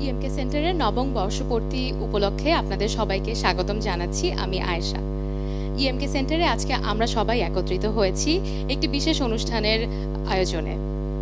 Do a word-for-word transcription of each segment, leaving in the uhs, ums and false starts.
EMK সেন্টারের নবম বর্ষপূর্তি উপলক্ষে আপনাদের সবাইকে স্বাগতম জানাচ্ছি। আমি আয়েশা। ইএমকে সেন্টারে আজকে আমরা সবাই একত্রিত হয়েছি একটি বিশেষ অনুষ্ঠানের আয়োজনে।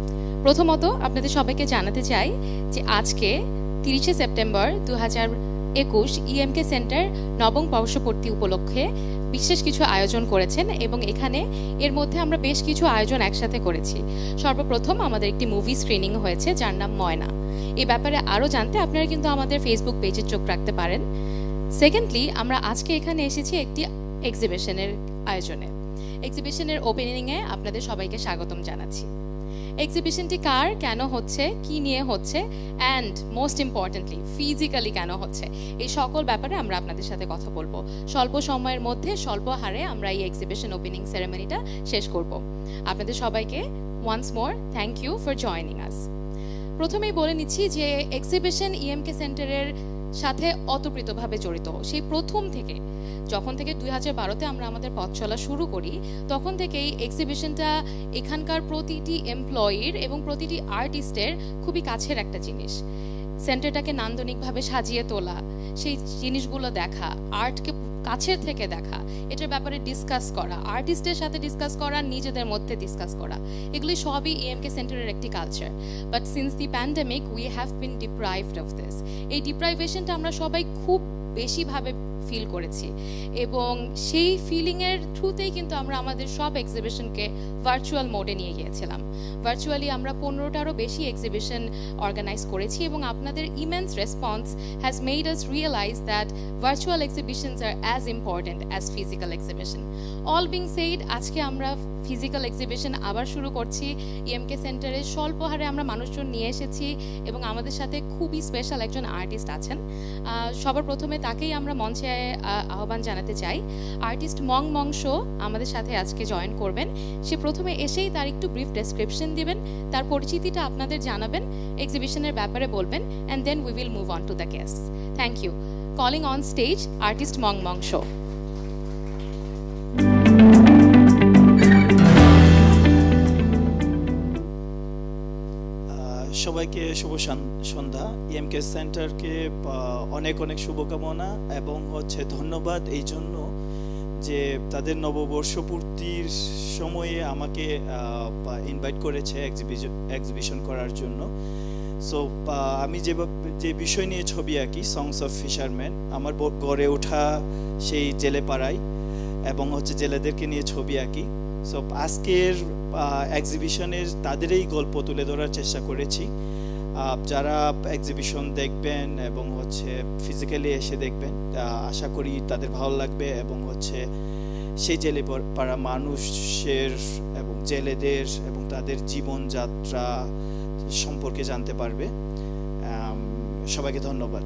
প্রথমত আপনাদের সবাইকে জানাতে চাই যে আজকে তিরিশে সেপ্টেম্বর দু হাজার একুশ ইএমকে সেন্টার নবম বর্ষপূর্তি উপলক্ষে বিশেষ কিছু আয়োজন করেছেন এবং এখানে এর মধ্যে আমরা বেশ কিছু আয়োজন একসাথে করেছি। সর্বপ্রথম আমাদের একটি মুভি স্ক্রিনিং হয়েছে যার নাম ময়না। এই ব্যাপারে আরও জানতে আপনারা কিন্তু আমাদের ফেসবুক পেজে চোখ রাখতে পারেন। সেকেন্ডলি, আমরা আজকে এখানে এসেছি একটি এক্সিবিশনের আয়োজনে। এক্সিবিশনের ওপেনিংয়ে আপনাদের সবাইকে স্বাগতম জানাচ্ছি। এক্সিবিশনটি কার, কেন হচ্ছে, কি নিয়ে হচ্ছে, অ্যান্ড মোস্ট ইম্পর্টেন্টলি ফিজিক্যালি কেন হচ্ছে, এই সকল ব্যাপারে আমরা আপনাদের সাথে কথা বলবো। স্বল্প সময়ের মধ্যে স্বল্প হারে আমরা এই এক্সিবিশন ওপেনিং সেরেমনিটা শেষ করব। আপনাদের সবাইকে once more thank you for joining us. প্রথমেই বলে নিচ্ছি যে এক্সিবিশন ইএমকে সেন্টারের সাথে অতপ্রীতভাবে জড়িত। সেই প্রথম থেকে, যখন থেকে দুই হাজার বারোতে আমরা আমাদের পথ চলা শুরু করি, তখন থেকেই এক্সিবিশনটা এখানকার প্রতিটি এমপ্লয়ির এবং প্রতিটি আর্টিস্টের খুবই কাছের একটা জিনিস। সেন্টারটাকে নান্দনিকভাবে সাজিয়ে তোলা, সেই জিনিসগুলো দেখা, আর্টকে কাছের থেকে দেখা, এটার ব্যাপারে ডিসকাস করা, আর্টিস্টের সাথে ডিসকাস করা, নিজেদের মধ্যে ডিসকাস করা, এগুলি সবই ইএমকে সেন্টারের একটি কালচার। But since the pandemic we have been deprived of this. এই ডিপ্রাইভেশনটা আমরা সবাই খুব বেশিভাবে ফিল করেছি এবং সেই ফিলিংয়ের থ্রুতেই কিন্তু আমরা আমাদের সব এক্সিবিশনকে ভার্চুয়াল মোডে নিয়ে গিয়েছিলাম। ভার্চুয়ালি আমরা পনেরোটারও বেশি এক্সিবিশন অর্গানাইজ করেছি এবং আপনাদের immense response has made us realise that virtual exhibitions are as important as physical exhibition. All being said, আজকে আমরা ফিজিক্যাল এক্সিবিশন আবার শুরু করছি। ইএমকে সেন্টারে স্বল্প হারে আমরা মানুষজন নিয়ে এসেছি এবং আমাদের সাথে খুবই স্পেশাল একজন আর্টিস্ট আছেন। সবার প্রথমে তাকেই আমরা মঞ্চে আহ্বান জানাতে চাই। আর্টিস্ট মং মংশ আমাদের সাথে আজকে জয়েন করবেন। সে প্রথমে এসেই তার একটু ব্রিফ ডেসক্রিপশন দিবেন, তার পরিচিতিটা আপনাদের জানাবেন, এক্সিবিশনের ব্যাপারে বলবেন, and then we will move on to the guests. Thank you. Calling on stage artist Mong Mongsh. সবাইকে শুভ সন্ধ্যা। ইএমকে সেন্টারকে অনেক অনেক শুভকামনা এবং হচ্ছে ধন্যবাদ এই জন্য যে তাদের নববর্ষপূর্তির সময়ে আমাকে ইনভাইট করেছে এক্সিবিশন এক্সিবিশন করার জন্য। সো আমি যে যে বিষয় নিয়ে ছবি আঁকি, সংস অফ ফিশারম্যান, আমার গড়ে ওঠা সেই জেলে পাড়ায় এবং হচ্ছে জেলেদেরকে নিয়ে ছবি আঁকি। সো আজকের এক্সিবিশনের তাদেরই গল্প তুলে ধরার চেষ্টা করেছি। যারা এক্সিবিশন দেখবেন এবং হচ্ছে ফিজিক্যালি এসে দেখবেন, আশা করি তাদের ভালো লাগবে এবং হচ্ছে সেই জেলে পাড়া মানুষের এবং জেলেদের এবং তাদের জীবনযাত্রা সম্পর্কে জানতে পারবে। সবাইকে ধন্যবাদ।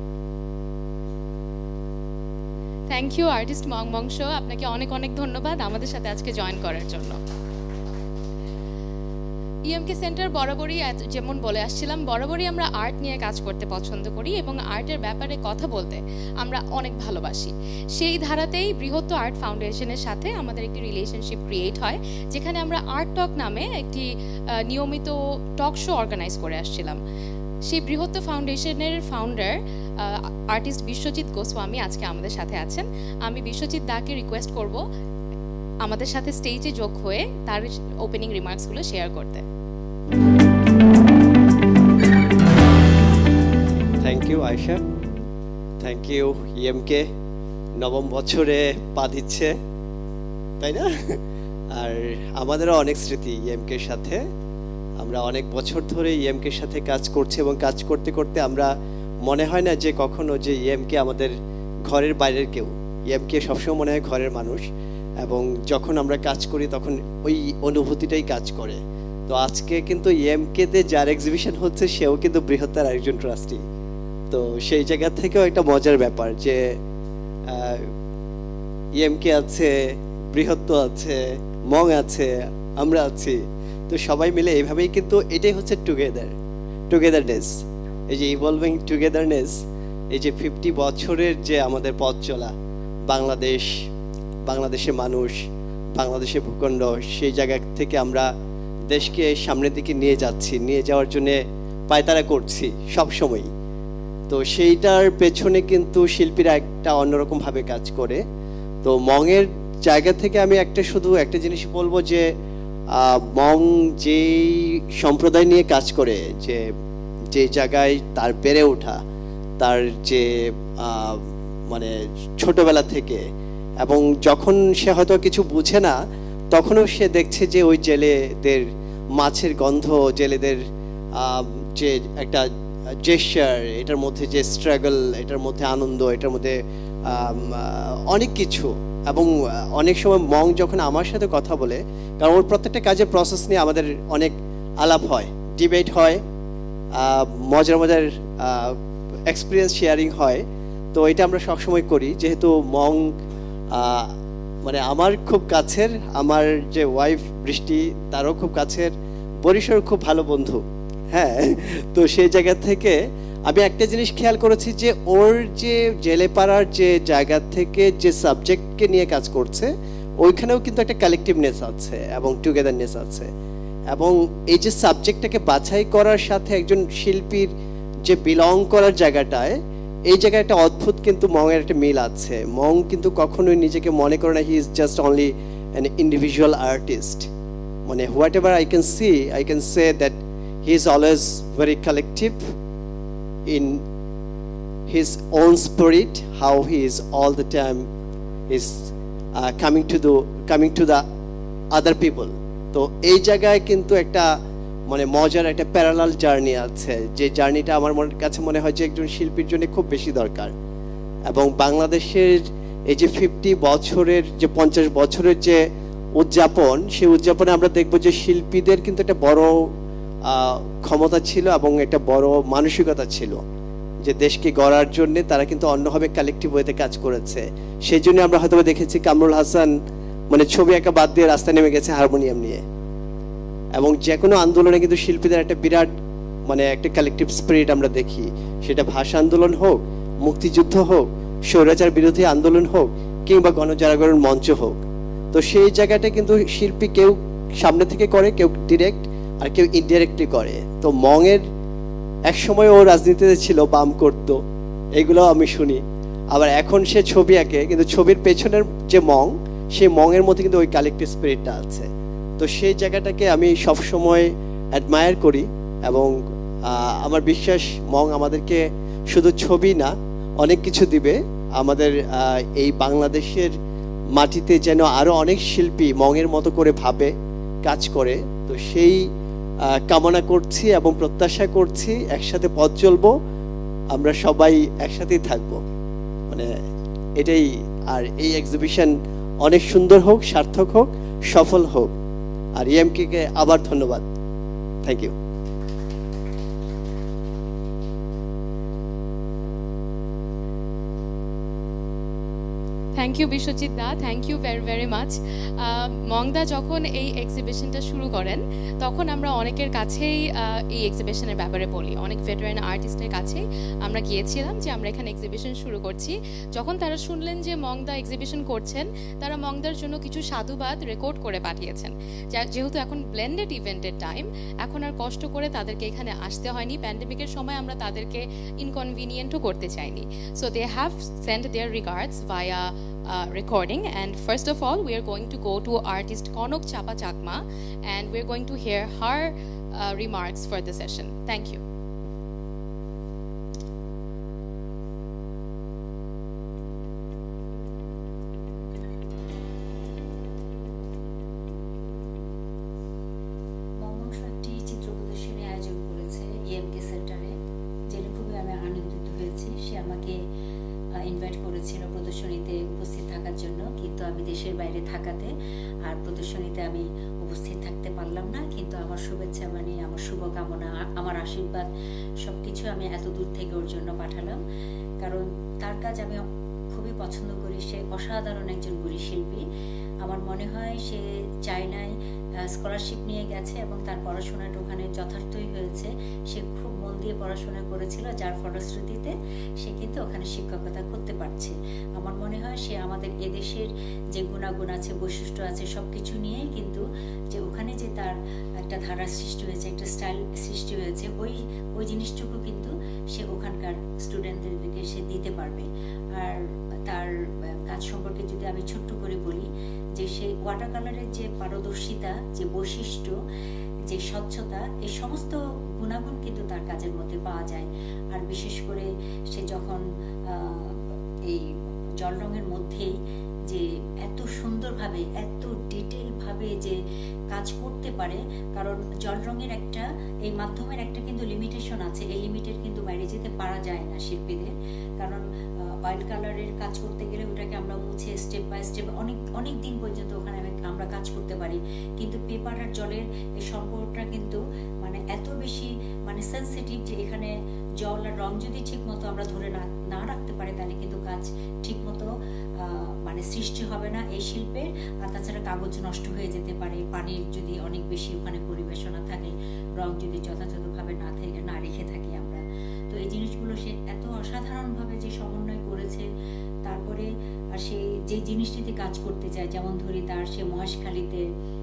Thank you artist Mong Mongsh, আপনাকে অনেক অনেক ধন্যবাদ আমাদের সাথে আজকে জয়েন করার জন্য। ইএমকে সেন্টার বরাবরই যেমন বলে আসছিলাম, বরাবরই আমরা আর্ট নিয়ে কাজ করতে পছন্দ করি এবং আর্টের ব্যাপারে কথা বলতে আমরা অনেক ভালোবাসি। সেই ধারাতেই বৃহত্তর আর্ট ফাউন্ডেশনের সাথে আমাদের একটি রিলেশনশিপ ক্রিয়েট হয়, যেখানে আমরা আর্ট টক নামে একটি নিয়মিত টক শো অর্গানাইজ করে আসছিলাম। সেই বৃহত্তর ফাউন্ডেশনের ফাউন্ডার আর্টিস্ট বিশ্বজিৎ গোস্বামী আজকে আমাদের সাথে আছেন। আমি বিশ্বজিৎ দাকে রিকোয়েস্ট করব আমাদের সাথে স্টেজে যোগ হয়ে তার ওপেনিং রিমার্কসগুলো শেয়ার করতে। Thank you Ayesha, thank you. EMK নবম বছরে পা দিচ্ছে, তাই না? আর আমাদেরও অনেক স্মৃতি ইএমকের সাথে। আমরা অনেক বছর ধরে ইএমকের সাথে কাজ করছি এবং কাজ করতে করতে আমরা মনে হয় না যে কখনো যে ইএমকে আমাদের ঘরের বাইরের কেউ। ইএমকে সবসময় মনে হয় ঘরের মানুষ এবং যখন আমরা কাজ করি তখন ওই অনুভূতিটাই কাজ করে। তো আজকে কিন্তু ইএমকেতে যার এক্সিবিশন হচ্ছে সেও কিন্তু বৃহত্তর আরেকজন ট্রাস্টি। তো সেই জায়গা থেকেও একটা মজার ব্যাপার যে ইএমকে আছে, বৃহত্তর আছে, মং আছে, আমরা আছি। তো সবাই মিলে এইভাবেই কিন্তু এটাই হচ্ছে টুগেদার টুগেদারনেস, এই যে ইভলভিং টুগেদারনেস, এই যে ফিফটি বছরের যে আমাদের পথ চলা, বাংলাদেশ, বাংলাদেশের মানুষ, বাংলাদেশের ভূখণ্ড, সেই জায়গা থেকে আমরা দেশকে সামনের দিকে নিয়ে যাচ্ছি, নিয়ে যাওয়ার জন্য পায়তারা করছি সব সময়। তো তো সেইটার পেছনে কিন্তু শিল্পীরা একটা অন্যরকম ভাবে কাজ করে। তো মংয়ের জায়গা থেকে আমি একটা শুধু একটা জিনিস বলবো যে মং যেই সম্প্রদায় নিয়ে কাজ করে, যে যে জায়গায় তার বেড়ে ওঠা, তার যে মানে ছোটবেলা থেকে, এবং যখন সে হয়তো কিছু বুঝে না তখনও সে দেখছে যে ওই জেলেদের মাছের গন্ধ, জেলেদের যে একটা জেস্চার, এটার মধ্যে যে স্ট্রাগল, এটার মধ্যে আনন্দ, এটার মধ্যে অনেক কিছু। এবং অনেক সময় মং যখন আমার সাথে কথা বলে, কারণ ওর প্রত্যেকটা কাজের প্রসেস নিয়ে আমাদের অনেক আলাপ হয়, ডিবেট হয়, মজার মজার এক্সপিরিয়েন্স শেয়ারিং হয়। তো এটা আমরা সবসময় করি, যেহেতু মং মানে আমার খুব কাছের, আমার যে ওয়াইফ বৃষ্টি তারও খুব কাছের, বরিশার খুব ভালো বন্ধু। হ্যাঁ, তো সেই জায়গা থেকে আমি একটা জিনিস খেয়াল করেছি যে ওর যে জেলেপাড়ার যে জায়গা থেকে যে সাবজেক্টকে নিয়ে কাজ করছে, ওইখানেও কিন্তু একটা কালেকটিভনেস আছে এবং টুগেদারনেস আছে। এবং এই যে সাবজেক্টটাকে বাছাই করার সাথে একজন শিল্পীর যে বিলং করার জায়গাটায়, এই জায়গায় একটা অদ্ভুত কিন্তু মংয়ের একটা মিল আছে। মং কিন্তু কখনোই নিজেকে মনে করে না he is just only an individual artist. মানে whatever I can see, I can say that he is always very collective in his own spirit, how he is all the time is uh, coming to the coming to the other people. তো এই জায়গায় কিন্তু একটা মানে মজার একটা parallel journey আছে, যে জার্নিটা আমার মনের কাছে মনে হয় যে একজন শিল্পীর জন্য খুব বেশি দরকার। এবং বাংলাদেশের এই যে ফিফটি বছরের যে পঞ্চাশ বছরের যে উদযাপন, সেই উদযাপনে আমরা দেখবো যে শিল্পীদের কিন্তু একটা বড় ক্ষমতা ছিল এবং একটা বড় মানসিকতা ছিল, যে দেশকে গড়ার জন্য তারা কিন্তু অন্যভাবে কালেকটিভ ওয়েতে কাজ করেছে। সেই জন্য আমরা হয়তো দেখেছি কামরুল হাসান মানে ছবি একা বাদ দিয়ে রাস্তায় নেমে গেছে হারমোনিয়াম নিয়ে। এবং যে কোনো আন্দোলনে কিন্তু শিল্পীদের একটা বিরাট মানে একটা কালেকটিভ স্পিরিট আমরা দেখি, সেটা ভাষা আন্দোলন হোক, মুক্তিযুদ্ধ হোক, স্বৈরাচার বিরোধী আন্দোলন হোক, কিংবা গণজাগরণ মঞ্চ হোক। তো সেই জায়গাটা কিন্তু শিল্পী কেউ সামনে থেকে করে, কেউ ডিরেক্ট, আর কেউ ইনডাইরেক্টলি করে। তো মংয়ের এক সময় ও রাজনীতিতে ছিল, বাম করত, এগুলো আমি শুনি। আবার এখন সে ছবি আঁকে, কিন্তু ছবির পেছনের যে মং, সেই মংয়ের মধ্যে কিন্তু ওই কালেকটিভ স্পিরিটটা আছে। তো সেই জায়গাটাকে আমি সবসময় অ্যাডমায়ার করি। এবং আমার বিশ্বাস মং আমাদেরকে শুধু ছবি না, অনেক কিছু দিবে। আমাদের এই বাংলাদেশের মাটিতে যেন আরো অনেক শিল্পী মংয়ের মতো করে ভাবে, কাজ করে। তো সেই কামনা করছি এবং প্রত্যাশা করছি একসাথে পথ চলবো, আমরা সবাই একসাথেই থাকবো, মানে এটাই। আর এই এক্সিবিশন অনেক সুন্দর হোক, সার্থক হোক, সফল হোক। আর ইএমকে কে আবার ধন্যবাদ, thank you. Thank you Biswajit da, thank you very very much. মংদা যখন এই এক্সিবিশনটা শুরু করেন, তখন আমরা অনেকের কাছেই এই এক্সিবিশনের ব্যাপারে বলি, অনেক ভেটারান আর্টিস্টের কাছেই আমরা গিয়েছিলাম যে আমরা এখানে এক্সিবিশন শুরু করছি। যখন তারা শুনলেন যে মংদা এক্সিবিশন করছেন, তারা মংদার জন্য কিছু সাধুবাদ রেকর্ড করে পাঠিয়েছেন। যেহেতু এখন ব্লেন্ডেড ইভেন্টের টাইম, এখন আর কষ্ট করে তাদেরকে এখানে আসতে হয়নি। প্যান্ডেমিকের সময় আমরা তাদেরকে ইনকনভিনিয়েন্টও করতে চাইনি। So they have sent their regards via Uh, recording. And first of all, we are going to go to artist Konok Chapa Chakma, and we're going to hear her uh, remarks for the session. Thank you. Invite করেছিল প্রদর্শনীতে উপস্থিত থাকার জন্য, কিন্তু আমি দেশের বাইরে থাকাতে আর প্রদর্শনীতে আমি উপস্থিত থাকতে পারলাম না। কিন্তু আমার শুভেচ্ছা মানে আমার শুভকামনা, আমার আশীর্বাদ সবকিছু আমি এত দূর থেকে ওর জন্য পাঠালাম, কারণ তার কাজ আমি খুবই পছন্দ করি। সে অসাধারণ একজন বুড়ি শিল্পী। আমার মনে হয় সে চায়নায় স্কলারশিপ নিয়ে গেছে এবং তার পড়াশোনাটা ওখানে যথার্থই হয়েছে। সে খুব মন দিয়ে পড়াশোনা করেছিল, যার ফলশ্রুতিতে সে কিন্তু ওখানে শিক্ষকতা করতে পারছে। আমার মনে হয় সে আমাদের এদেশের যে গুণাগুণ আছে, বৈশিষ্ট্য আছে, সব কিছু নিয়েই কিন্তু যে ওখানে যে তার একটা ধারার সৃষ্টি হয়েছে, একটা স্টাইল সৃষ্টি হয়েছে, ওই ওই জিনিসটুকু কিন্তু সে ওখানকার এখানকার স্টুডেন্টদেরকে সে দিতে পারবে। আর তার কাজ সম্পর্কে যদি আমি ছোট্ট করে বলি, যে সেই ওয়াটার কালারের যে পারদর্শিতা, যে বৈশিষ্ট্য, যে স্বচ্ছতা, এই সমস্ত গুণাগুণ কিন্তু তার কাজের মধ্যে পাওয়া যায়। আর বিশেষ করে সে যখন এই জল রঙের মধ্যেই যে এত সুন্দরভাবে, এত ডিটেল ভাবে যে কাজ করতে পারে, কারণ জল রঙের একটা, এই মাধ্যমের একটা কিন্তু লিমিটেশন আছে, এই লিমিটের কিন্তু বাইরে যেতে পারা যায় না শিল্পীদের। কারণ অয়েল কালারের কাজ করতে গেলে ওটাকে আমরা মুছে স্টেপ বাই স্টেপ অনেক অনেক দিন পর্যন্ত ওখানে আমরা কাজ করতে পারি, কিন্তু পেপার আর জলের এই সম্পর্কটা কিন্তু মানে এত বেশি মানে সেন্সিটিভ যে এখানে জল আর রং যদি ঠিক মতো আমরা ধরে না না রাখতে পারি, তাহলে কিন্তু কাজ ঠিক মতো মানে সৃষ্টি হবে না এই শিল্পের। আর তাছাড়া কাগজ নষ্ট হয়ে যেতে পারে, পানির যদি অনেক বেশি ওখানে পরিবেশনা থাকে, রং যদি যথাযথভাবে না থেকে না রেখে থাকি আমরা। তো এই জিনিসগুলো সে এত অসাধারণভাবে যে সমন্বয় করেছে। তারপরে আর সে যে জিনিসটিতে কাজ করতে চায়, যেমন ধরি তার সে মহেশখালীতে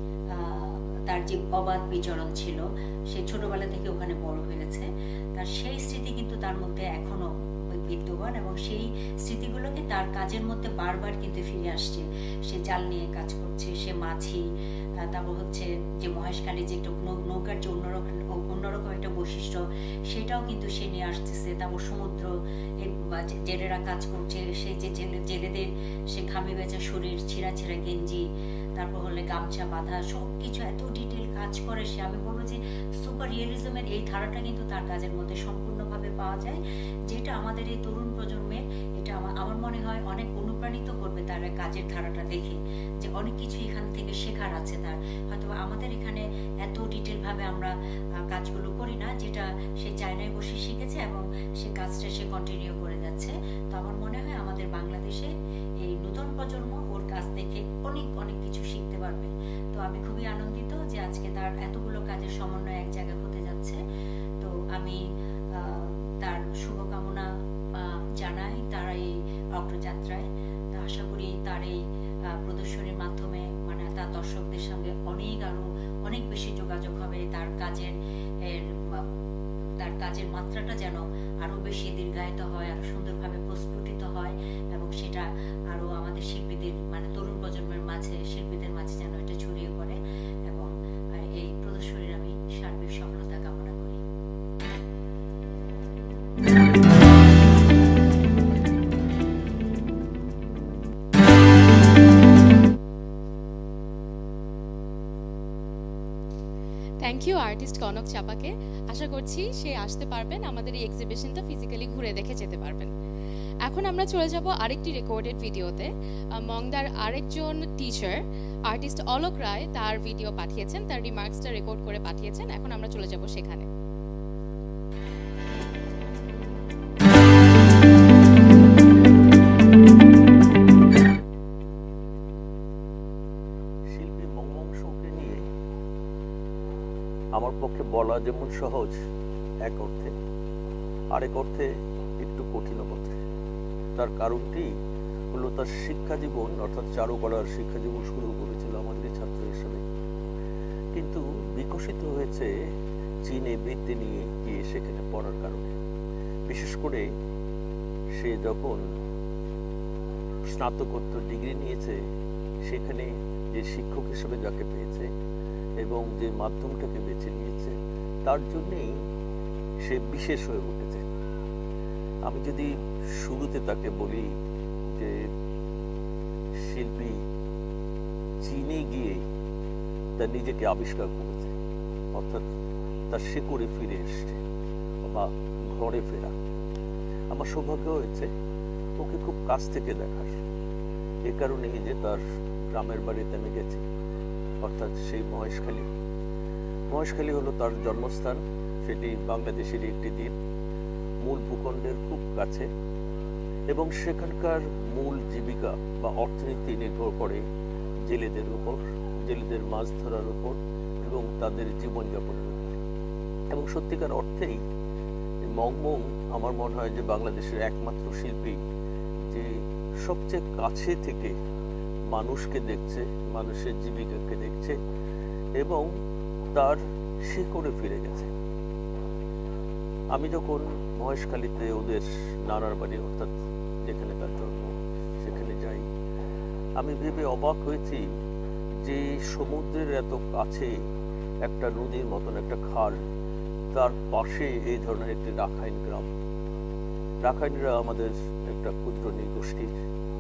তার যে অবাধ বিচরণ ছিল, সে ছোটবেলা থেকে ওখানে বড় হয়েছে, তার সেই স্মৃতি কিন্তু তার মধ্যে এখনো বিদ্যমান, এবং সেই স্মৃতিগুলোকে তার কাজের মধ্যে বারবার কিন্তু ফিরে আসছে। সে জাল নিয়ে কাজ করছে, সে মাছি, তারপর হচ্ছে যে মহেশখালী যে একটা নৌকার যে অন্যরকম অন্যরকম একটা বৈশিষ্ট্য, সেটাও কিন্তু সে নিয়ে আসতেছে। তারপর সমুদ্র, জেলেরা কাজ করছে, সে যে জেলেদের সে ঘামে বেচা শরীর, ছিঁড়া ছিঁড়া গেঞ্জি, তারপর হলে গামছা বাঁধা, সব কিছু এত ডিটেল কাজ করে সে। আমি বলবো যে সুপার রিয়েলিজমের এই ধারাটা কিন্তু তার কাজের মধ্যে সম্পূর্ণভাবে পাওয়া যায়, যেটা আমাদের এই তরুণ প্রজন্মের, এটা আমার আমার মনে হয় অনেক অনুপ্রাণিত করবে তার কাজের ধারাটা দেখে, যে অনেক কিছু এখান থেকে শেখার আছে তার। হয়তো আমাদের এখানে এত ডিটেল ভাবে আমরা কাজগুলো করি না, যেটা সে চায়নায় বসে শিখেছে এবং সে কাজটা সে কন্টিনিউ করে যাচ্ছে। তো আমার মনে হয় আমাদের বাংলাদেশে এই নতুন প্রজন্ম ওর কাজ দেখে অনেক অনেক কিছু শিখতে পারবে। তো আমি খুবই আনন্দিত যে আজকে তার এতগুলো কাজের সমন্বয় এক জায়গায় হতে যাচ্ছে। তো আমি তার শুভকামনা জানাই তার এই অগ্রযাত্রায়। আশা করি তার এই প্রদর্শনীর মাধ্যমে মানে তার দর্শকদের সঙ্গে অনেক আরো অনেক বেশি যোগাযোগ হবে, তার কাজের তার কাজের মাত্রাটা যেন আরো বেশি দীর্ঘায়িত হয়, আরো সুন্দরভাবে প্রস্ফুটিত হয়, এবং সেটা আরো আমাদের শিল্পীদের মানে তরুণ প্রজন্মের মাঝে, শিল্পীদের মাঝে যেন এটা ছড়িয়ে পড়ে, এবং এই প্রদর্শনীর আমি সার্বিক সফলতা কামনা করি। থ্যাংক ইউ আর্টিস্ট কনক চাপাকে। আশা করছি সে আসতে পারবেন, আমাদের এই এক্সিবিশনটা ফিজিক্যালি ঘুরে দেখে যেতে পারবেন। এখন আমরা চলে যাব আরেকটি রেকর্ডেড ভিডিওতে। মংদার আরেকজন টিচার আর্টিস্ট অলোক রায় তার ভিডিও পাঠিয়েছেন, তার রিমার্কসটা রেকর্ড করে পাঠিয়েছেন। এখন আমরা চলে যাব সেখানে। আমার পক্ষে বলা যেমন সহজ এক অর্থে, আরেক অর্থে একটু কঠিন বটে। তার কারণটি হলো তার শিক্ষা জীবন, অর্থাৎ চারুকলার শিক্ষা জীবন শুরু করেছিল আমাদের ছাত্র হিসেবে, কিন্তু বিকশিত হয়েছে চীনে বৃত্তি নিয়ে গিয়ে সেখানে পড়ার কারণে। বিশেষ করে সে যখন স্নাতকোত্তর ডিগ্রি নিয়েছে, সেখানে যে শিক্ষক হিসেবে যাকে পেয়েছে এবং যে মাধ্যমটাকে বেছে নিয়েছে, তার জন্যেই সে বিশেষ হয়ে উঠেছে। আমি যদি শুরুতে তাকে বলি যে শিল্পী চীনে গিয়ে তার নিজেকে আবিষ্কার করেছে, অর্থাৎ তার শেকড়ে ফিরে এসছে বা ঘরে ফেরা। আমার সৌভাগ্য হয়েছে ওকে খুব কাছ থেকে দেখার, এ কারণে যে তার গ্রামের বাড়িতে আমি গেছি, অর্থাৎ সেই মহেশখালী। মহেশখালী হলো তার জন্মস্থান, সেটি বাংলাদেশের একটি দ্বীপ, মূল ভূখণ্ডের খুব কাছে, এবং সেখানকার মূল জীবিকা বা অর্থনীতি নির্ভর করে জেলেদের উপর, জেলেদের মাছ ধরার উপর এবং তাদের জীবনযাপনের উপর। এবং সত্যিকার অর্থেই মংমং আমার মনে হয় যে বাংলাদেশের একমাত্র শিল্পী যে সবচেয়ে কাছে থেকে মানুষকে দেখছে, মানুষের জীবিকাকে দেখছে এবং তার শিকড়ে ফিরে গেছে। আমি যখন মহেশখালীতে ওদের নানার বাড়ি, অর্থাৎ যেখানে তার জন্ম, সেখানে যাই। আমি ভেবে অবাক হয়েছি যে সমুদ্রের এত কাছে একটা নদীর মতন একটা খাল, তার পাশে এই ধরনের একটি রাখাইন গ্রাম। রাখাইনরা আমাদের একটা ক্ষুদ্র নৃগোষ্ঠীর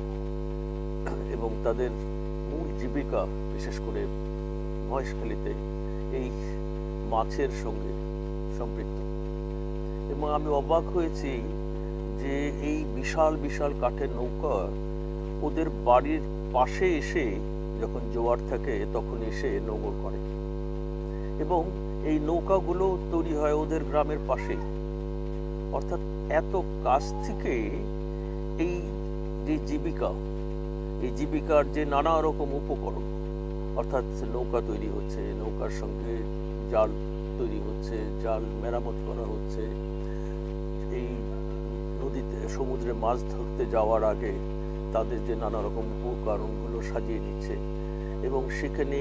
এবং তাদের মূল জীবিকা বিশেষ করে মহেশখালীতে এই মাছের সঙ্গে সম্পৃক্ত। এবং আমি অবাক হয়েছি যে এই বিশাল বিশাল কাঠের নৌকা ওদের বাড়ির পাশে এসে যখন জোয়ার থাকে তখন এসে নোঙর করে, এবং এই নৌকাগুলো তৈরি হয় ওদের গ্রামের পাশেই। অর্থাৎ এত কাছ থেকে এই যে জীবিকা, এই জীবিকার যে নানা রকম উপকরণ, অর্থাৎ নৌকা তৈরি হচ্ছে, নৌকার সঙ্গে জাল তৈরি হচ্ছে, জাল মেরামত করা হচ্ছে, এই নদীতে সমুদ্রে মাছ ধরতে যাওয়ার আগে তাদের যে নানা রকম উপকরণগুলো সাজিয়ে নিচ্ছে, এবং সেখানে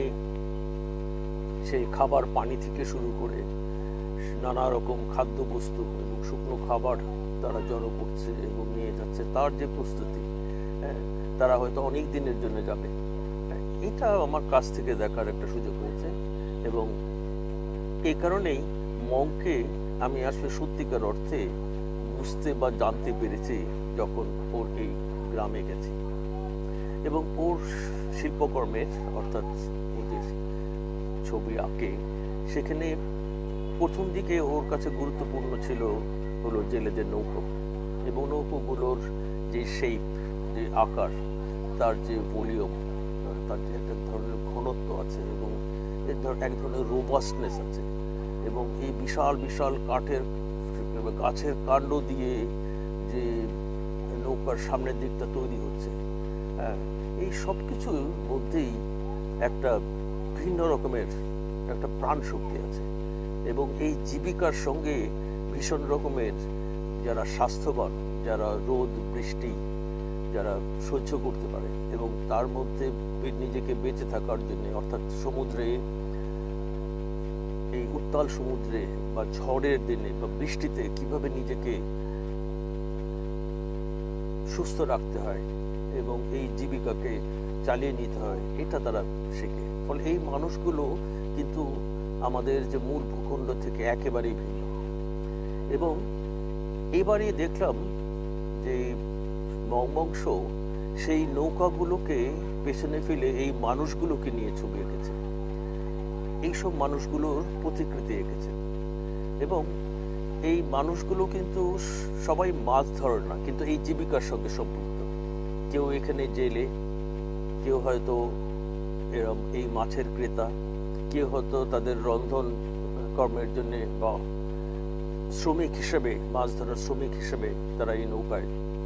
সেই খাবার পানি থেকে শুরু করে নানা রকম খাদ্যবস্তু এবং শুকনো খাবার তারা জড়ো করছে এবং নিয়ে যাচ্ছে, তার যে প্রস্তুতি, হ্যাঁ, তারা হয়তো অনেক দিনের জন্য যাবে। এটা আমার কাছ থেকে দেখার একটা সুযোগ হয়েছে, এবং এই কারণেই মংকে আমি আসলে সত্যিকার অর্থে বুঝতে বা জানতে পেরেছি যখন ওর এই গ্রামে গেছি। এবং ওর শিল্পকর্মের, অর্থাৎ ওদের ছবি আঁকে, সেখানে প্রথম দিকে ওর কাছে গুরুত্বপূর্ণ ছিল হলো জেলেদের নৌকো, এবং নৌকোগুলোর যে শেপ, যে আকার, তার যে ভলিউম, তার যে একটা ধরনের ঘনত্ব আছে এবং এক ধরনের রোবাস্টনেস আছে, এবং এই বিশাল বিশাল কাঠের গাছের কাণ্ড দিয়ে যে নৌকার সামনের দিকটা তৈরি হচ্ছে, হ্যাঁ, এই সব কিছুর মধ্যেই একটা ভিন্ন রকমের একটা প্রাণ শক্তি আছে। এবং এই জীবিকার সঙ্গে ভীষণ রকমের যারা স্বাস্থ্যবান, যারা রোদ বৃষ্টি যারা সহ্য করতে পারে এবং তার মধ্যে নিজেকে বেঁচে থাকার জন্য, অর্থাৎ সমুদ্রে, এই উত্তাল সমুদ্রে বা ঝড়ের দিনে বা বৃষ্টিতে কিভাবে নিজেকে সুস্থ রাখতে হয় এবং এই জীবিকাকে চালিয়ে নিতে হয়, এটা তারা শেখে। ফলে এই মানুষগুলো কিন্তু আমাদের যে মূল ভূখণ্ড থেকে একেবারেই ভিন্ন। এবং এবারে দেখলাম যে মংবংশ সেই নৌকাগুলোকে পেছনে ফেলে এই মানুষগুলোকে নিয়ে ছবি এঁকেছে, এইসব মানুষগুলোর প্রতিকৃতি এঁকেছে। এবং এই মানুষগুলো কিন্তু সবাই মাছ ধরে না, কিন্তু এই জীবিকার সঙ্গে সম্পৃক্ত। কেউ এখানে জেলে, কেউ হয়তো এরম এই মাছের ক্রেতা, কেউ হয়তো তাদের রন্ধন কর্মের জন্য বা শ্রমিক হিসেবে, মাছ ধরার শ্রমিক হিসেবে তারা এই নৌকায়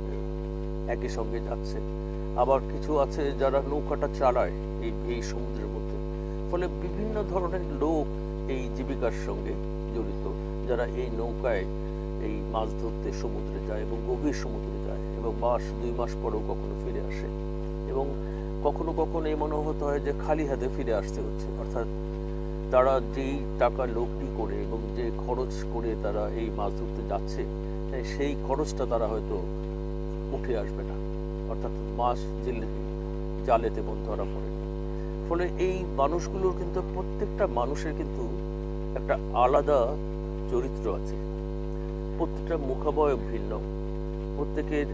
একই সঙ্গে যাচ্ছে। আবার কিছু আছে যারা নৌকাটা চালায় এই এই সমুদ্রের মধ্যে। ফলে বিভিন্ন ধরনের লোক এই জীবিকার সঙ্গে জড়িত, যারা এই নৌকায় এই মাছ ধরতে সমুদ্রে যায় এবং গভীর সমুদ্রে যায় এবং মাস দুই মাস পরেও কখনো ফিরে আসে। এবং কখনো কখনো এমনও হতে হয় যে খালি হাতে ফিরে আসতে হচ্ছে, অর্থাৎ তারা যেই টাকা লোকটি করে এবং যে খরচ করে তারা এই মাছ ধরতে যাচ্ছে, সেই খরচটা তারা হয়তো উঠে আসবে না, অর্থাৎ মাছ জেলে জালেতে মন ধরা পড়ে। ফলে এই মানুষগুলোর কিন্তু প্রত্যেকটা মানুষের কিন্তু একটা আলাদা চরিত্র আছে, প্রত্যেকটা মুখাবয়ব ভিন্ন, প্রত্যেকের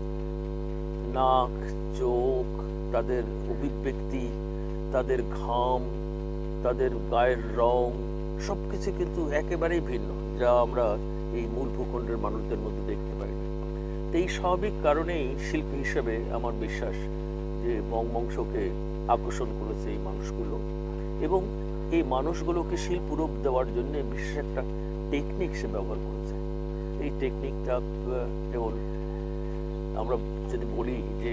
নাক, চোখ, তাদের অভিব্যক্তি, তাদের ঘাম, তাদের গায়ের রং, সবকিছু কিন্তু একেবারেই ভিন্ন, যা আমরা এই মূল ভূখণ্ডের মানুষদের মধ্যে দেখতে পাই না। এই স্বাভাবিক কারণেই শিল্পী হিসেবে আমার বিশ্বাস যে মংবংশকে আকর্ষণ করেছে এই মানুষগুলো, এবং এই মানুষগুলোকে শিল্প রূপ দেওয়ার জন্য বিশেষ একটা টেকনিক সে ব্যবহার করেছে। এই টেকনিকটা যেমন আমরা যদি বলি যে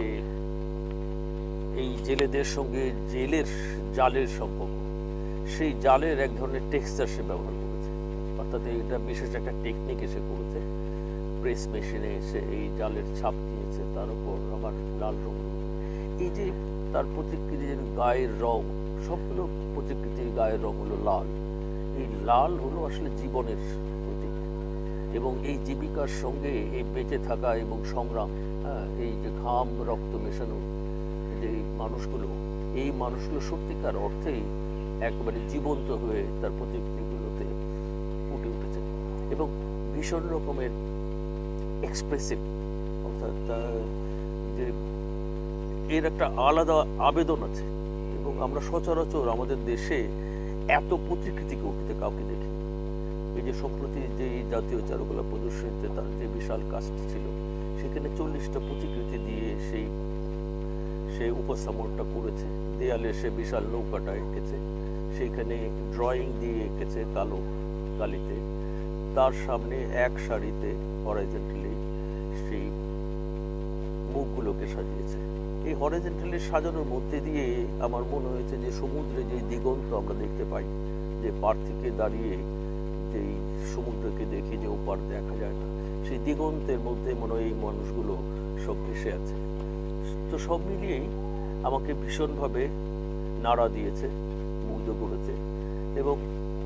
এই জেলেদের সঙ্গে জেলের জালের সম্পর্ক, সেই জালের এক ধরনের টেক্সচার সে ব্যবহার করেছে, অর্থাৎ এটা বিশেষ একটা টেকনিক এসে করেছে। প্রেস মেশিনে এসে এই জালের ছাপ দিয়েছে, তার উপর আবার লাল রং, এই যে তার প্রতিকৃতির গায়ের রং, সবগুলো প্রতিকৃতির গায়ের রং হলো লাল। এই লাল হলো আসলে জীবনের প্রতীক। এবং এই জীবিকার সঙ্গে এই বেঁচে থাকা এবং সংগ্রাম, হ্যাঁ, এই যে ঘাম রক্ত মেশানো যে মানুষগুলো, এই মানুষগুলো সত্যিকার অর্থেই একেবারে জীবন্ত হয়ে তার প্রতিকৃতিগুলোতে ফুটে উঠেছে এবং ভীষণ রকমের এক্সপ্রেসিভ, অর্থাৎ যে এর একটা আলাদা আবেদন আছে। এবং আমরা সচরাচর আমাদের দেশে এত প্রতিকৃতি উঠতে কাউকে দেখি। এই যে সম্প্রতি যে জাতীয় চারুকলা প্রদর্শনীতে তার যে বিশাল কাজটি ছিল, সেখানে চল্লিশটা প্রতিকৃতি দিয়ে সেই সে উপস্থাপনটা করেছে। দেয়ালে সে বিশাল নৌকাটা এঁকেছে, সেইখানে ড্রয়িং দিয়ে এঁকেছে কালো কালিতে। তার সামনে এক সারিতে হরাইজন্টালি সেই মুখগুলোকে সাজিয়েছে। এই হরাইজন্টালি সাজানোর মধ্যে দিয়ে আমার মনে হয়েছে যে সমুদ্রে যে দিগন্ত আমরা দেখতে পাই, যে পার থেকে দাঁড়িয়ে যেই সমুদ্রকে দেখি যে ওপার দেখা যায় না, সেই দিগন্তের মধ্যে মনে হয় এই মানুষগুলো সব ভেসে আছে। তো সব মিলিয়েই আমাকে ভীষণভাবে নাড়া দিয়েছে, মুগ্ধ করেছে। এবং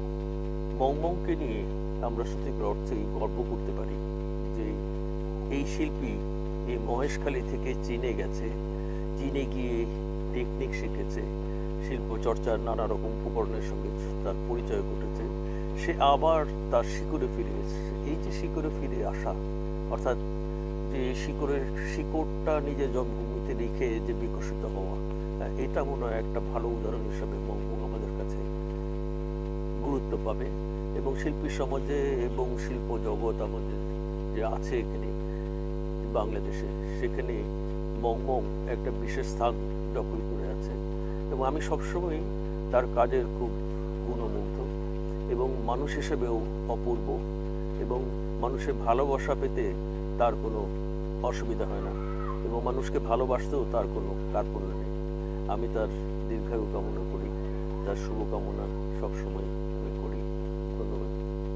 মংমংকে নিয়ে আমরা সত্যিকার অর্থেই গর্ব করতে পারি যে এই শিল্পী এই মহেশখালী থেকে চীনে গেছে, চীনে গিয়ে টেকনিক শিখেছে, শিল্প চর্চার নানা রকম উপকরণের সঙ্গে তার পরিচয় ঘটেছে। সে আবার তার শিকড়ে ফিরে এসেছে। এই যে শিকড়ে ফিরে আসা, অর্থাৎ যে শিকড়ের শিকড়টা নিজের জন্মভূমিতে রেখে যে বিকশিত হওয়া, এটা মনে হয় একটা ভালো উদাহরণ হিসাবে মংমং আমাদের কাছে গুরুত্ব পাবে। এবং শিল্পী সমাজে এবং শিল্প জগৎ আমাদের যে আছে এখানে বাংলাদেশে, সেখানে মংমং একটা বিশেষ স্থান দখল করে আছে। এবং আমি সবসময় তার কাজের খুব গুণমুগ্ধ এবং মানুষ হিসেবেও অপূর্ব, এবং মানুষের ভালোবাসা পেতে তার কোনো অসুবিধা হয় না, এবং মানুষকে ভালোবাসতেও তার কোনো কার্পণ্য নেই। আমি তার দীর্ঘায়ু কামনা করি, তার শুভকামনা সবসময় আমি করি। ধন্যবাদ।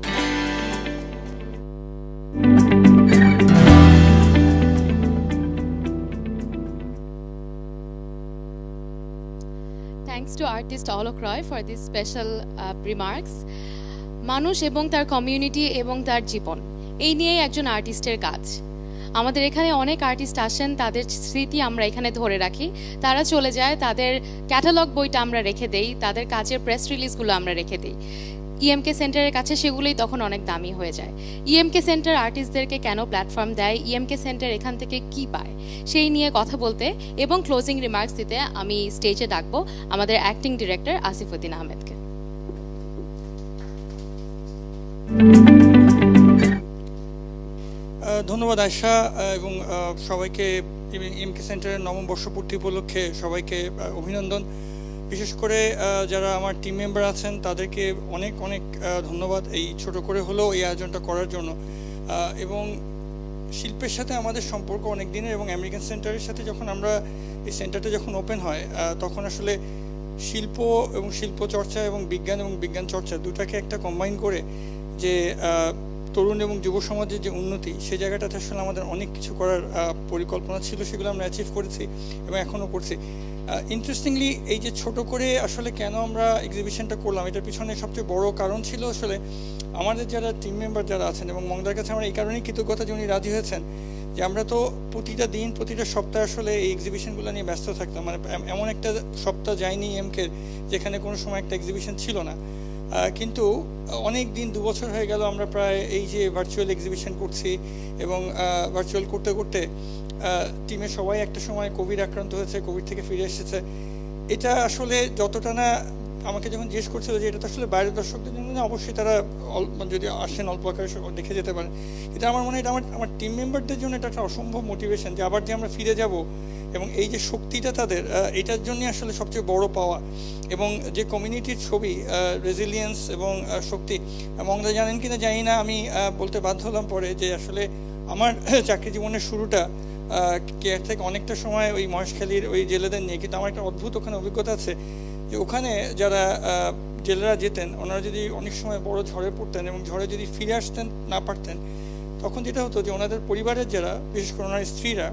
Thanks to artist Alok Roy for this special uh, remarks. মানুষ এবং তার কমিউনিটি এবং তার জীবন, এই নিয়েই একজন আর্টিস্টের কাজ। আমাদের এখানে অনেক আর্টিস্ট আসেন, তাদের স্মৃতি আমরা এখানে ধরে রাখি, তারা চলে যায়, তাদের ক্যাটালগ বইটা আমরা রেখে দেই, তাদের কাজের প্রেস রিলিজগুলো আমরা রেখে দিই। ইএমকে সেন্টারের কাছে সেগুলোই তখন অনেক দামি হয়ে যায়। ইএমকে সেন্টার আর্টিস্টদেরকে কেন প্ল্যাটফর্ম দেয়, ইএমকে সেন্টার এখান থেকে কি পায়, সেই নিয়ে কথা বলতে এবং ক্লোজিং রিমার্কস দিতে আমি স্টেজে ডাকবো আমাদের অ্যাক্টিং ডিরেক্টর আসিফউদ্দিন আহমেদকে। ধন্যবাদ আয়শা, এবং সবাইকে ইএমকে সেন্টারের নবম বর্ষপূর্তি উপলক্ষে সবাইকে অভিনন্দন। বিশেষ করে যারা আমার টিম মেম্বার আছেন তাদেরকে অনেক অনেক ধন্যবাদ এই ছোট করে হলেও এই আয়োজনটা করার জন্য। এবং শিল্পের সাথে আমাদের সম্পর্ক অনেক দিনের, এবং আমেরিকান সেন্টারের সাথে যখন আমরা এই সেন্টারটা যখন ওপেন হয় তখন আসলে শিল্প এবং শিল্প চর্চা এবং বিজ্ঞান এবং বিজ্ঞান চর্চা দুটাকে একটা কম্বাইন করে যে তরুণ এবং যুব সমাজের যে উন্নতি, সেই জায়গাটাতে আসলে আমাদের অনেক কিছু করার পরিকল্পনা ছিল, সেগুলো আমরা অ্যাচিভ করেছি এবং এখনও করছি। ইন্টারেস্টিংলি এই যে ছোট করে আসলে কেন আমরা এক্সিবিশনটা করলাম, এটার পিছনে সবচেয়ে বড় কারণ ছিল আসলে আমাদের যারা টিম মেম্বার যারা আছেন, এবং মংদার কাছে আমরা এই কারণেই কৃতজ্ঞতা যে উনি রাজি হয়েছেন যে আমরা তো প্রতিটা দিন প্রতিটা সপ্তাহ আসলে এই এক্সিবিশনগুলো নিয়ে ব্যস্ত থাকতাম। মানে এমন একটা সপ্তাহ যায়নি এমকে যেখানে কোনো সময় একটা এক্সিবিশন ছিল না। কিন্তু অনেক দিন, দু বছর হয়ে গেল আমরা প্রায় এই যে ভার্চুয়াল এক্সিবিশন করছি, এবং ভার্চুয়াল করতে করতে টিমের সবাই একটা সময় কোভিড আক্রান্ত হয়েছে, কোভিড থেকে ফিরে এসেছে। এটা আসলে যতটা না আমাকে যখন জিজ্ঞেস করছিল যে এটা তো আসলে বাইরের দর্শকদের জন্য না, অবশ্যই তারা যদি আসেন অল্প আকারে দেখে যেতে পারেন, এটা আমার মনে হয় এটা আমার আমার টিম মেম্বারদের জন্য এটা একটা অসম্ভব মোটিভেশন যে আবার যে আমরা ফিরে যাব, এবং এই যে শক্তিটা তাদের, এটার জন্যই আসলে সবচেয়ে বড় পাওয়া। এবং যে কমিউনিটির ছবি, রেজিলিয়েন্স এবং শক্তি, মংদা জানেন কিনা জানি না, আমি বলতে বাধ্য হলাম পরে যে আসলে আমার চাকরি জীবনের শুরুটা কেয়ার থেকে অনেকটা সময় ওই মহেশখালীর ওই জেলেদের নিয়ে, কিন্তু আমার একটা অদ্ভুত ওখানে অভিজ্ঞতা আছে যে ওখানে যারা জেলেরা যেতেন ওনারা যদি অনেক সময় বড় ঝড়ে পড়তেন এবং ঝড়ে যদি ফিরে আসতেন না পারতেন, তখন যেটা হতো যে ওনাদের পরিবারের যারা, বিশেষ করে ওনার স্ত্রীরা,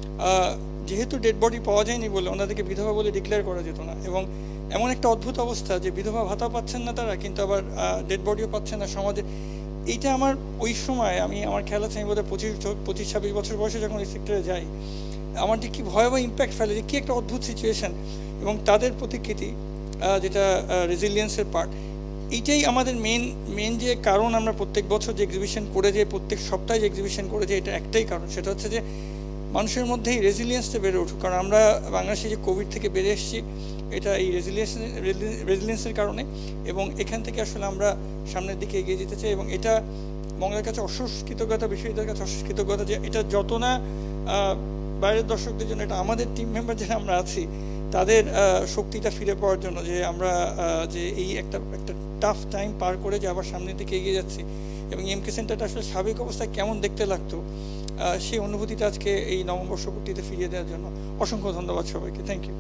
যেহেতু ডেড বডি পাওয়া যায়নি বলে ওনাদেরকে বিধবা বলে ডিক্লেয়ার করা যেত না। এবং এমন একটা অদ্ভুত অবস্থা যে বিধবা ভাতা পাচ্ছেন না তারা, কিন্তু আবার ডেড বডিও পাচ্ছেন না। সমাজে এইটা আমার ওই সময় আমি আমার খেয়াল আছে আমি বোধহয় পঁচিশ পঁচিশ ছাব্বিশ বছর বয়সে যখন এই সেক্টরে যাই, আমার যে কী ভয়াবহ ইম্প্যাক্ট ফেলে, যে কী একটা অদ্ভুত সিচুয়েশান, এবং তাদের প্রতিকৃতি যেটা রেজিলিয়েন্সের পার্ট, এইটাই আমাদের মেন মেন যে কারণ আমরা প্রত্যেক বছর যে এক্সিবিশন করে যে প্রত্যেক সপ্তাহে যে এক্সিবিশন করে যে এটা একটাই কারণ, সেটা হচ্ছে যে মানুষের মধ্যে এই রেজিলিয়েন্সটা বেড়ে উঠুক। কারণ আমরা বাংলাদেশে যে কোভিড থেকে বেড়ে এসেছি এটা এই রেজিলিয়েন্স রেজিলিয়েন্সের কারণে, এবং এখান থেকে আসলে আমরা সামনের দিকে এগিয়ে যেতে চাই। এবং এটা বাংলার কাছে অশেষ কৃতজ্ঞতা, বিশ্ববিদ্যালয়ের কাছে অশেষ কৃতজ্ঞতা যে এটা যত না বাইরের দর্শকদের জন্য, এটা আমাদের টিম মেম্বার যারা আমরা আছি তাদের শক্তিটা ফিরে পাওয়ার জন্য, যে আমরা যে এই একটা একটা টাফ টাইম পার করে যে আবার সামনের দিকে এগিয়ে যাচ্ছি, এবং ইএমকে সেন্টারটা আসলে স্বাভাবিক অবস্থায় কেমন দেখতে লাগতো সেই অনুভূতিটা আজকে এই নববর্ষপূর্তিতে ফিরিয়ে দেওয়ার জন্য অসংখ্য ধন্যবাদ সবাইকে। Thank you.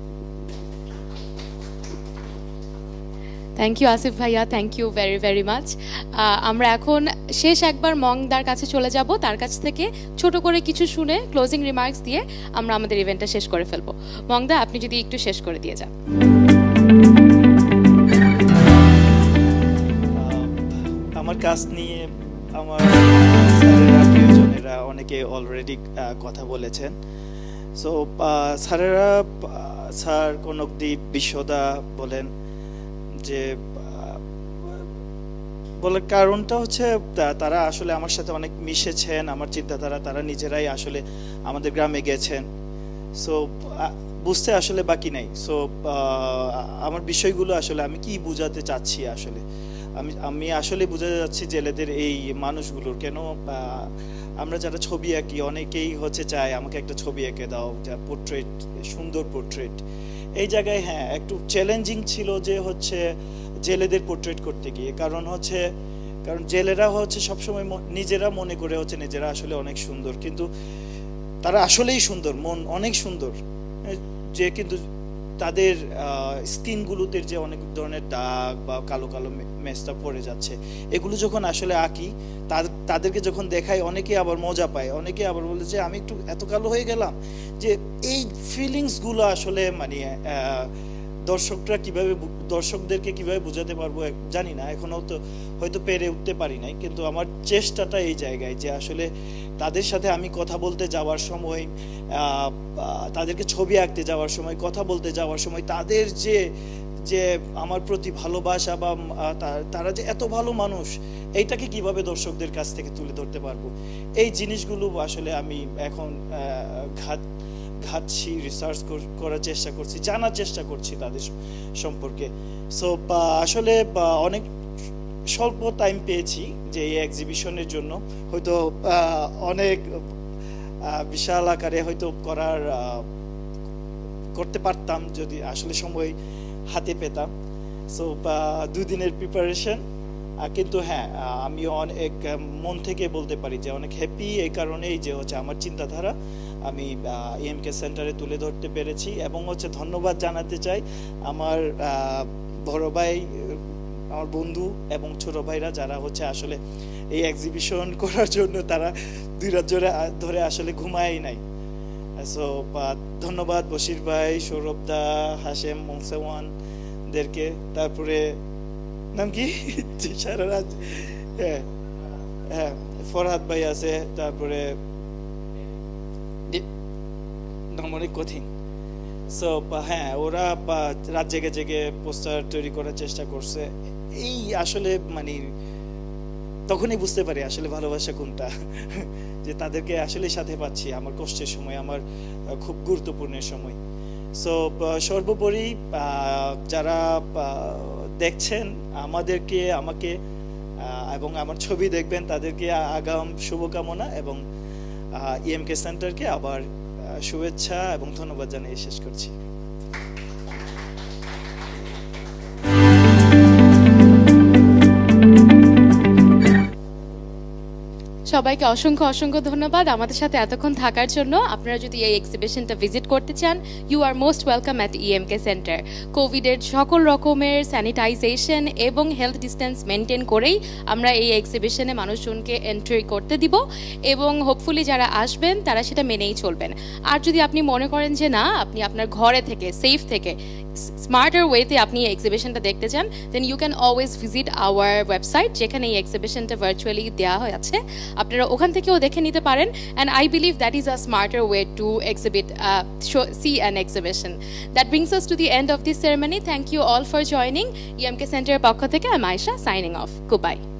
Thank you Asif ভাইয়া, thank you very very much. আমরা এখন শেষ একবার মংদার কাছে চলে যাব, তার কাছ থেকে ছোট করে কিছু শুনে ক্লোজিং রিমার্কস দিয়ে আমরা আমাদের ইভেন্টটা শেষ করে ফেলবো। মংদা, আপনি যদি একটু শেষ করে দিয়ে যান। আমার কাজ নিয়ে আমার স্যারেরা, প্রিয়জনেরা অনেকে অলরেডি কথা বলেছেন। সো স্যারেরা, স্যার কনকদীপ, বিশ্বদা বলেন, যে বলার কারণটা হচ্ছে তারা আসলে আমার সাথে অনেক মিশেছেন, আমার চিন্তাধারা তারা নিজেরাই আসলে আমাদের গ্রামে গেছেন। সো বুঝতে আসলে বাকি নাই। সো আমার বিষয়গুলো আসলে আমি কি বোঝাতে চাচ্ছি, আসলে আমি আমি আসলে বোঝাতে যাচ্ছি জেলেদের এই মানুষগুলোর, কেন আমরা যারা ছবি আঁকি অনেকেই হচ্ছে চায় আমাকে একটা ছবি এঁকে দাও, যা পোর্ট্রেট, সুন্দর পোর্ট্রেট। এই জায়গায় হ্যাঁ একটু চ্যালেঞ্জিং ছিল যে হচ্ছে জেলেদের পোর্ট্রেট করতে গিয়ে, কারণ হচ্ছে কারণ জেলেরা হচ্ছে সবসময় নিজেরা মনে করে হচ্ছে নিজেরা আসলে অনেক সুন্দর, কিন্তু তারা আসলেই সুন্দর, মন অনেক সুন্দর, যে কিন্তু তাদের স্কিনগুলোতে যে অনেক ধরনের দাগ বা কালো কালো মেস্তা পড়ে যাচ্ছে, এগুলো যখন আসলে আঁকি তাদেরকে যখন দেখাই অনেকে আবার মজা পায়, অনেকে আবার বলে যে আমি একটু এত কালো হয়ে গেলাম, যে এই ফিলিংসগুলো আসলে মানে দর্শকরা কিভাবে, দর্শকদেরকে কিভাবে বোঝাতে পারবো জানি না, এখনো তো হয়তো পেরে উঠতে পারি নাই, কিন্তু আমার চেষ্টাটা এই জায়গায় যে আসলে তাদের সাথে আমি কথা বলতে যাওয়ার সময়, তাদেরকে ছবি আঁকতে যাওয়ার সময়, কথা বলতে যাওয়ার সময় তাদের যে যে আমার প্রতি ভালোবাসা বা তারা যে এত ভালো মানুষ, এইটাকে কিভাবে দর্শকদের কাছ থেকে তুলে ধরতে পারবো, এই জিনিসগুলো আসলে আমি এখন ঘাত ঘাটছি, রিসার্চ করার চেষ্টা করছি, জানার চেষ্টা করছি তাদের সম্পর্কে। সো আসলে অনেক স্বল্প টাইম পেয়েছি যে এই এক্সিবিশনের জন্য, হয়তো অনেক বিশাল আকারে হয়তো করার করতে পারতাম যদি আসলে সময় হাতে পেতাম। সো দুদিনের প্রিপারেশন, কিন্তু হ্যাঁ আমি অনেক মন থেকে বলতে পারি যে অনেক হ্যাপি এই কারণেই যে হচ্ছে আমার চিন্তাধারা আমি ইএমকে সেন্টারে তুলে ধরতে পেরেছি, এবং হচ্ছে ধন্যবাদ জানাতে চাই আমার বড় ভাই, আমার বন্ধু এবং ছোট ভাইরা যারা হচ্ছে আসলে এই এক্সিবিশন করার জন্য তারা দুই রাত ধরে ধরে আসলে ঘুমায় নাই। সো ধন্যবাদ বশির ভাই, সৌরভ দা, হাশেম, মংসেওয়ান দেরকে, তারপরে নাম কি সারা রাত, হ্যাঁ হ্যাঁ ফরহাদ ভাই আছে, তারপরে নাম অনেক কঠিন। সো হ্যাঁ ওরা রাত জেগে জেগে পোস্টার তৈরি করার চেষ্টা করছে। এই আসলে মানে তখনই বুঝতে পারি আসলে ভালোবাসা কোনটা, যে তাদেরকে আসলে সাথে পাচ্ছি আমার কষ্টের সময়, আমার খুব গুরুত্বপূর্ণ সময়। সো সর্বোপরি যারা দেখছেন আমাদেরকে, আমাকে এবং আমার ছবি দেখবেন তাদেরকে আগাম শুভকামনা এবং ইএমকে সেন্টারকে আবার শুভেচ্ছা এবং ধন্যবাদ জানিয়ে শেষ করছি। সবাইকে অসংখ্য অসংখ্য ধন্যবাদ আমাদের সাথে এতক্ষণ থাকার জন্য। আপনারা যদি এই এক্সিবিশনটা ভিজিট করতে চান, you are most welcome at EMK centre. কোভিডের সকল রকমের স্যানিটাইজেশন এবং হেলথ ডিস্টেন্স মেনটেন করেই আমরা এই এক্সিবিশনে মানুষজনকে এন্ট্রি করতে দিব, এবং হোপফুলি যারা আসবেন তারা সেটা মেনেই চলবেন। আর যদি আপনি মনে করেন যে না, আপনি আপনার ঘরে থেকে সেফ থেকে স্মার্টার ওয়েতে আপনি এই এক্সিবিশনটা দেখতে চান, then you can always visit our website, যেখানে এই এক্সিবিশনটা ভার্চুয়ালি দেওয়া হয়েছে। আপনারা ওখান থেকেও দেখে নিতে পারেন, and I believe that is a smarter way to exhibit see an exhibition. That brings us to the end of this ceremony. Thank you all for joining. EMK সেন্টারের পক্ষ থেকে I am Ayesha, signing off. Good bye.